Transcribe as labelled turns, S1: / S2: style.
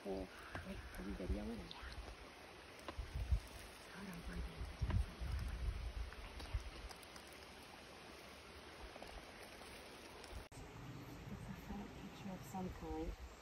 S1: cool. Wait, are we videoing? Hold on for a minute. It's a front picture of some kind.